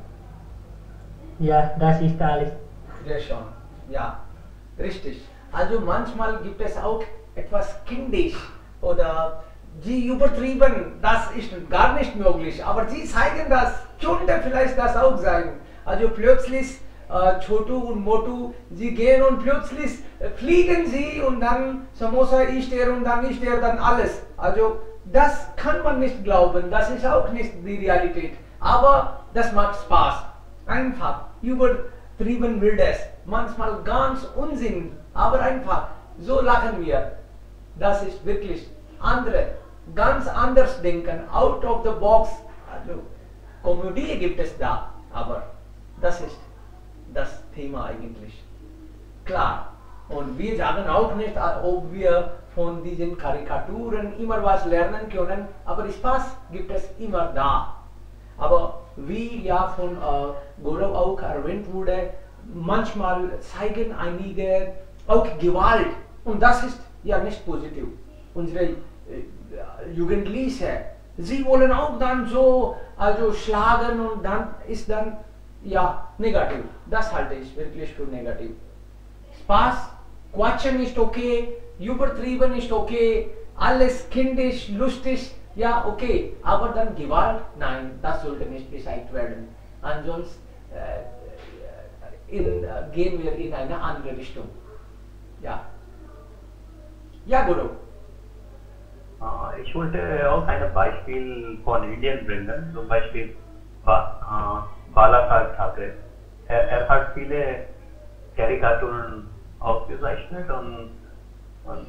Ja, das ist alles. Sehr schön. Ja, richtig. Also manchmal gibt es auch etwas kindisch oder sie übertrieben, das ist gar nicht möglich, aber sie zeigen das, könnte vielleicht das auch sein. Also plötzlich äh, Chotu und Motu, sie gehen und plötzlich äh, fliegen sie und dann Samosa ist er und dann ist er dann alles. Also das kann man nicht glauben, das ist auch nicht die Realität, aber das macht Spaß. Einfach übertrieben wildes, manchmal ganz Unsinn, aber einfach so lachen wir. Das ist wirklich andere, ganz anders denken, out of the box. Also Komödie gibt es da, aber das ist das Thema eigentlich. Klar. Und wir sagen auch nicht, ob wir von diesen Karikaturen immer was lernen können, aber Spaß gibt es immer da. Aber wie ja von äh, Gaurav auch erwähnt wurde, manchmal zeigen einige auch Gewalt und das ist ja nicht positiv. Unsere äh, Jugendliche, sie wollen auch dann so also schlagen und dann ist dann ja negativ. Das halte ich wirklich für negativ. Spaß, Quatschen ist okay, übertrieben ist okay, alles kindisch, lustig, ja okay, aber dann Gewalt, nein, das sollte nicht gezeigt werden. Ansonsten äh, in, äh, gehen wir in eine andere Richtung. Ja. Ja, Guru. Äh, ich wollte auch ein Beispiel von Indien bringen, zum Beispiel ba äh, Balakar Thackeray. Er, er hat viele Karikaturen aufgezeichnet und, und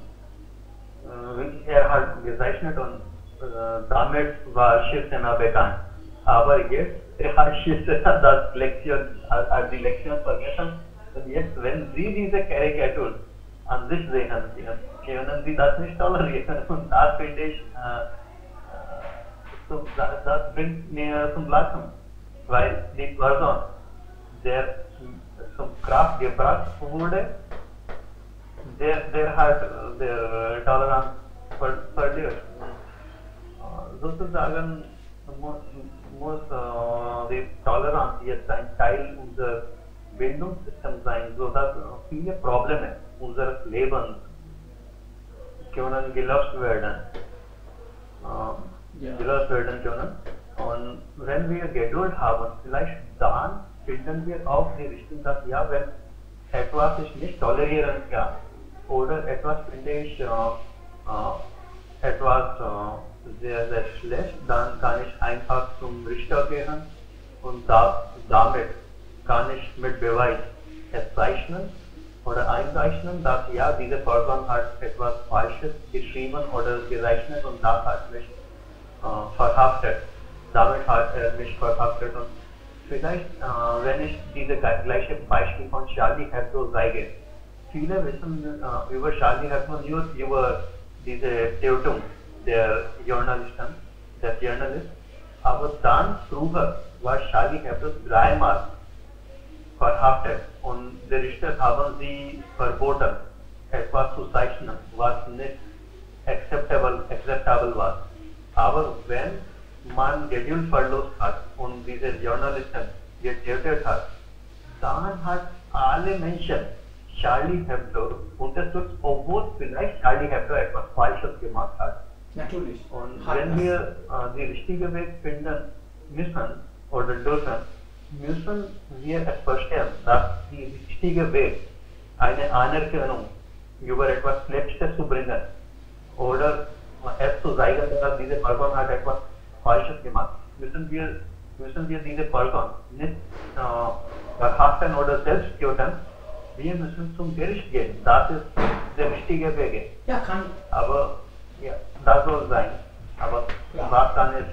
äh, er hat gezeichnet und äh, damit war Shiv-Sena bekannt. Aber jetzt er hat Shiv-Sena das Lektion, hat die Lektion vergessen. Und jetzt, wenn Sie diese Karikatur an sich sehen, können Sie das nicht tolerieren. Und das finde ich, äh, so, das, das bringt mir zum Lachen. Weil die Person, der zum Kraft gebracht wurde, der, der hat der Toleranz ver verliert. Sozusagen muss, muss äh, die Toleranz jetzt ein Teil unseres Bildungssystems sein, sodass viele Probleme unseres Lebens können gelöst werden. Äh, ja. gelöst werden können. Und wenn wir Geduld haben, vielleicht dann finden wir auch die Richtung, dass ja, wenn etwas ich nicht tolerieren kann oder etwas finde ich äh, äh, etwas äh, sehr, sehr schlecht, dann kann ich einfach zum Richter gehen und da, damit kann ich mit Beweis es zeichnen oder einzeichnen, dass ja, diese Person hat etwas Falsches geschrieben oder gezeichnet und das hat mich äh, verhaftet. Damit hat er mich verhaftet. Und vielleicht, äh, wenn ich dieses gleiche Beispiel von Charlie Hebdo zeige, viele wissen äh, über Charlie Hebdo nur über diese Tötung der Journalisten, der Journalist, aber dann früher war Charlie Hebdo dreimal verhaftet und die Richter haben sie verboten, etwas zu zeichnen, was nicht acceptable, acceptable war. Aber wenn man Geduldsverlust hat und diese Journalisten getötet hat, dann hat alle Menschen Charlie Hebdo unterstützt, obwohl vielleicht Charlie Hebdo etwas Falsches gemacht hat. Natürlich. Und wenn wir äh, den richtigen Weg finden müssen oder dürfen, müssen wir es verstehen, dass der richtige Weg, eine Anerkennung über etwas Schlechtes zu bringen oder es zu zeigen, dass diese Person hat etwas Falsches gemacht, müssen wir, müssen wir diese Person nicht äh, verhaften oder selbst töten. Wir müssen zum Gericht gehen. Das ist der richtige Weg. Ja, kann. Aber ja, das soll sein. Aber ja. Was dann ist.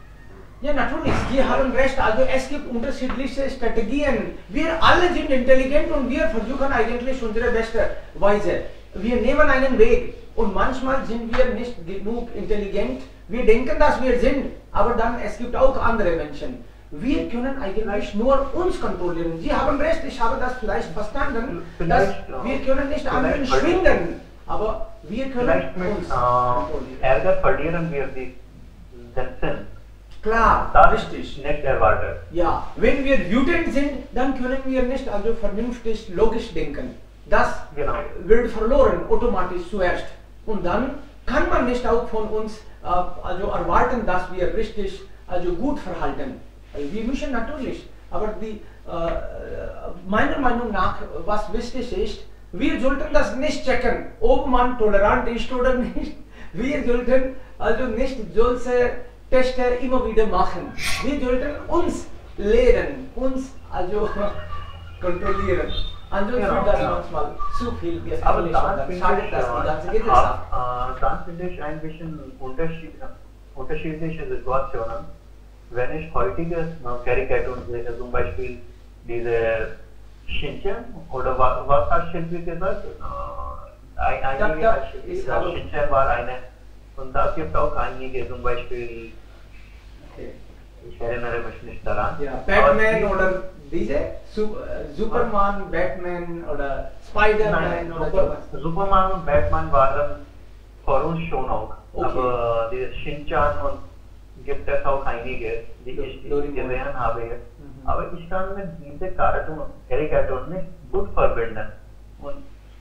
Ja, natürlich, Sie haben recht. Also es gibt unterschiedliche Strategien. Wir alle sind intelligent und wir versuchen eigentlich unsere beste Weise. Wir nehmen einen Weg und manchmal sind wir nicht genug intelligent. Wir denken, dass wir sind, aber dann es gibt auch andere Menschen. Wir können eigentlich nur uns kontrollieren. Sie haben recht, ich habe das vielleicht verstanden, vielleicht, dass wir können nicht anderen schwingen, aber wir können vielleicht mit, uns äh, kontrollieren. Ärger verlieren wir die, den Sinn. Klar, das richtig. Nicht erwartet. Ja, wenn wir wütend sind, dann können wir nicht also vernünftig, logisch denken. Das genau. wird verloren automatisch zuerst. Und dann kann man nicht auch von uns äh, also erwarten, dass wir richtig, also gut verhalten. Wir müssen natürlich, aber die, äh, meiner Meinung nach, was wichtig ist, wir sollten das nicht checken, ob man tolerant ist oder nicht. Wir sollten also nicht solche Teste immer wieder machen. Wir sollten uns lehren, uns also kontrollieren. Ansonsten genau, das genau. manchmal zu viel Eskalation, aber dann finde ich, das die ganze äh, äh, dann finde ich ein bisschen unterschied, unterschiedliche Situationen. Wenn ich heutige Karikaturen sehe, zum Beispiel diese Shinchan, oder was, was hat Shinchan gesagt? Äh, ein, einige ja, ja, Shinchan war eine, und da gibt auch einige, zum Beispiel, okay. Ich erinnere mich nicht daran. Ja, Batman oder diese Superman, was? Batman oder Spider-Man oder Super, sowas. Superman und Batman waren vor uns schon auch. Okay. Aber die Shinchan und gibt es auch einige, die so, ich gesehen habe jetzt. Mhm. Aber ich kann mit diesen Karikaturen nicht gut verbinden. Und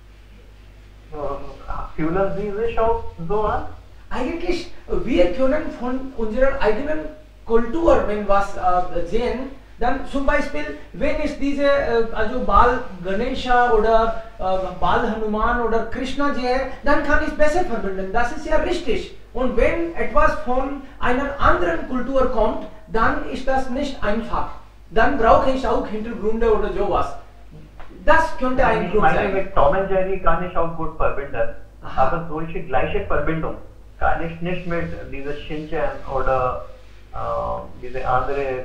äh, fühlen Sie sich auch so an? Eigentlich, wir können von unserer eigenen Kultur, wenn was äh, sehen, dann zum Beispiel, wenn ich diese, äh, also Bal Ganesha oder äh, Bal Hanuman oder Krishna sehe, dann kann ich besser verbinden. Das ist ja richtig. Und wenn etwas von einer anderen Kultur kommt, dann ist das nicht einfach. Dann brauche ich auch Hintergründe oder sowas. Das könnte ein Grund sein. Mit Tom and Jerry kann ich auch gut verbinden. Aha. Aber solche gleiche Verbindung kann ich nicht mit dieser Shinchan oder äh, diese andere äh,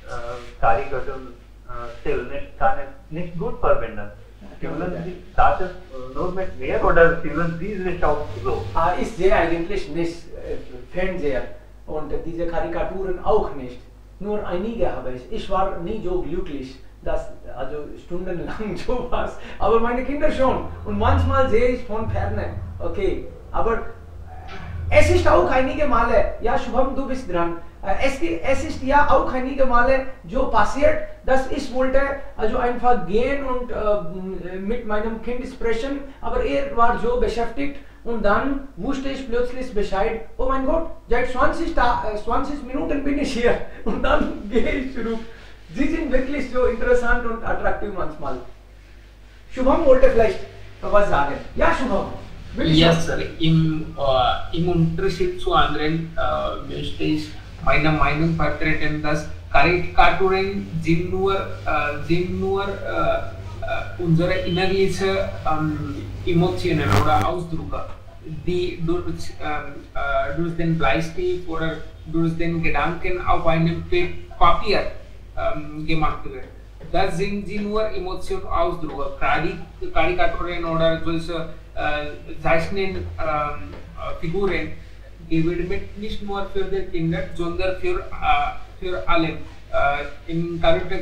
Karikatur-Stil nicht, kann ich nicht gut verbinden. Fühlen Sie, das ist nur mit mir oder fühlen Sie sich auch so? Ah, ich sehe eigentlich nicht äh, Fernseher und diese Karikaturen auch nicht. Nur einige habe ich. Ich war nie so glücklich, dass also stundenlang sowas. Aber meine Kinder schon. Und manchmal sehe ich von Ferne. Okay, aber es ist auch einige Male, ja Shubham, du bist dran. Es, es ist ja auch einige Male so passiert, dass ich wollte also einfach gehen und äh, mit meinem Kind sprechen, aber er war so beschäftigt und dann wusste ich plötzlich Bescheid, oh mein Gott, seit zwanzig, zwanzig Minuten bin ich hier und dann gehe ich zurück. Sie sind wirklich so interessant und attraktiv manchmal. Shubham wollte vielleicht was sagen. Ja, Shubham. Yes, sir. Im, äh, im Unterschied zu anderen äh, möchte ich meine Meinung vertreten, dass Karikaturen sind nur, äh, sind nur äh, äh, unsere innerliche ähm, Emotionen oder Ausdrücke, die durch, ähm, äh, durch den Bleistift oder durch den Gedanken auf einem Papier ähm, gemacht werden. Das sind sie nur Emotionen, Ausdrücke. Karikaturen oder solche äh, Zeichnen, ähm, äh, Figuren gewidmet nicht nur für die Kinder, sondern für, äh, für alle. Äh, in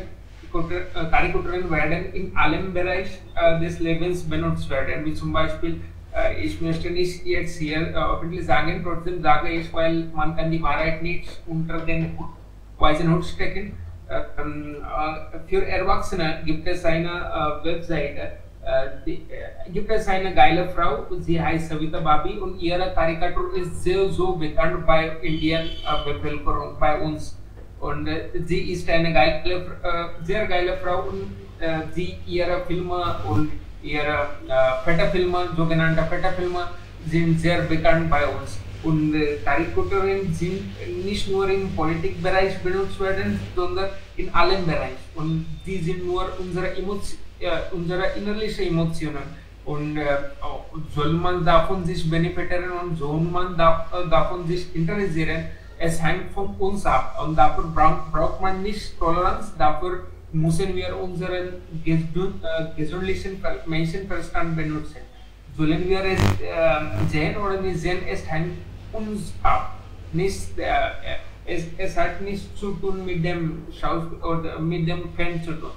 Karikaturen werden in allem Bereich äh, des Lebens benutzt werden, wie zum Beispiel, äh, ich möchte nicht jetzt hier äh, öffentlich sagen, trotzdem sage ich, weil man kann die Wahrheit nicht unter den weißen Hut stecken. Äh, äh, für Erwachsene gibt es eine äh, Webseite, äh, die, äh, gibt es eine geile Frau, sie heißt Savita Babi und ihre Karikatur ist sehr so bekannt bei Indian äh, Bevölkerung, bei uns. Und äh, sie ist eine geile, äh, sehr geile Frau und äh, sie, ihre Filme und ihre äh, Feta-Filme, sogenannte Feta-Filme, sind sehr bekannt bei uns. Und äh, Karikaturen sind nicht nur im Politikbereich benutzt werden, sondern in allen Bereichen. Und die sind nur unsere, Emotio äh, unsere innerlichen Emotionen. Und äh, soll man davon sich benefitieren und soll man da, äh, davon sich interessieren, es hängt von uns ab. Und dafür braucht man nicht Toleranz, dafür müssen wir unseren gesundlichen Menschenverstand benutzen. Sollen wir es äh, sehen oder nicht sehen, es hängt uns ab. Nicht, äh, es, es hat nichts zu tun mit dem Schaus oder mit dem Fan zu tun.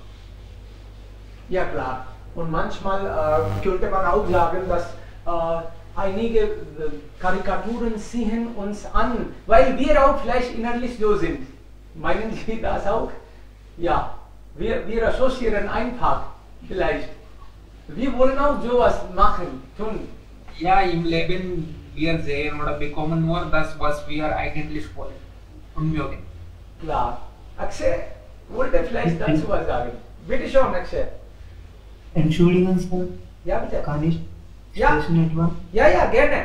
Ja klar. Und manchmal äh, könnte man auch sagen, dass äh, einige äh, Karikaturen ziehen uns an, weil wir auch vielleicht innerlich so sind. Meinen Sie das auch? Ja. Wir, wir assoziieren einfach vielleicht. Wir wollen auch sowas machen, tun. Ja, im Leben wir sehen oder bekommen nur das, was wir eigentlich wollen und mögen. Klar. Akshay wollte vielleicht dazu was sagen. Bitte schon, Akshay. Entschuldigen Sie. Ja, bitte. Kann ich Ja. sprechen etwa? Ja, ja, gerne.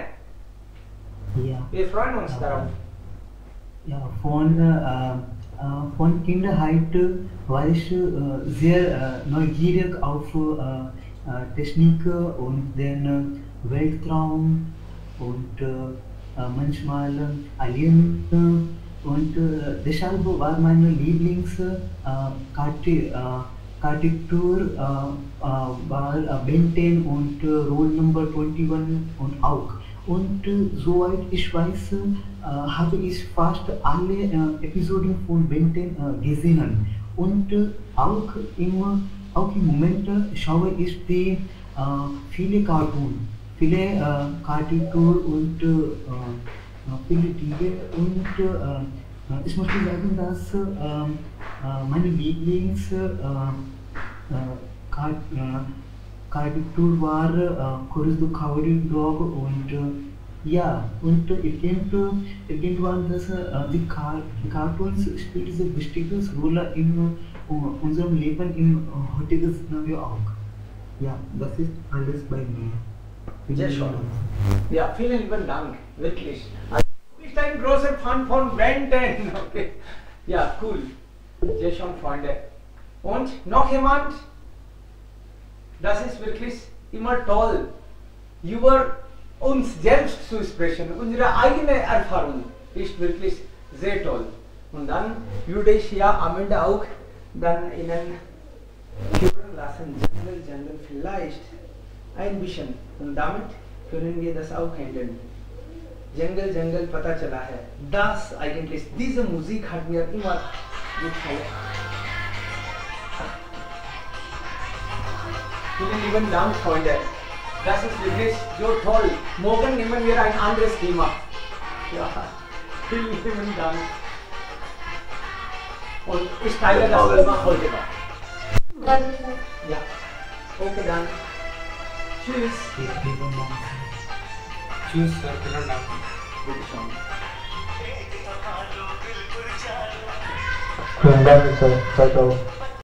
Ja. Wir freuen uns Ja. darauf. Ja, von, äh, äh, von Kindheit war ich äh, sehr äh, neugierig auf äh, äh, Technik und den äh, Weltraum und äh, manchmal äh, Alien äh, und äh, deshalb war meine Lieblings äh, Karte, äh, Karikatur äh, äh, war äh, Ben zehn und äh, Roll Number einundzwanzig und auch. Und äh, soweit ich weiß, äh, habe ich fast alle äh, Episoden von Ben zehn äh, gesehen. Und äh, auch, im, auch im Moment äh, schaue ich die äh, viele Cartoons, viele äh, Karikatur und äh, viele T V und äh, ich möchte sagen, dass äh, meine Lieblings äh, äh, Karikatur war äh, Courage the Cowardly Dog und äh, ja, und irgend, irgendwann das, äh, die, Car die Cartoons spielt eine wichtige Rolle in uh, unserem Leben im uh, heutigen Szenario auch. Ja, das ist alles bei mir. Sehr schön. Ja, vielen lieben Dank, wirklich. ein großer Fan von Ben ten. Okay. Ja, cool. Sehr schön, Freunde. Und noch jemand? Das ist wirklich immer toll, über uns selbst zu sprechen. Unsere eigene Erfahrung ist wirklich sehr toll. Und dann würde ich ja am Ende auch dann Ihnen hören lassen, Jungle, Jungle vielleicht ein bisschen. Und damit können wir das auch handeln. Jungle, Jungle, pata chala hai. Das eigentlich, diese Musik hat mir immer gefallen. Vielen lieben Dank, Freunde. Das ist wirklich so toll. Morgen nehmen wir ein anderes Thema. Ja, vielen lieben Dank. Und ich teile das Thema heute noch. Ja, okay dann. Tschüss. Tschüss, vielen Dank. Bitte schön. Vielen Dank, Sir. Ciao, ciao.